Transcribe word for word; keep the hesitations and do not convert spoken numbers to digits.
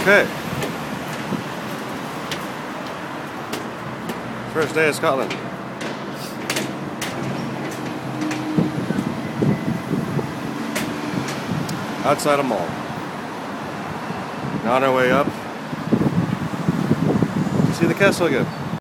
Okay. First day of Scotland. Outside a mall. Now on our way up to see the castle again.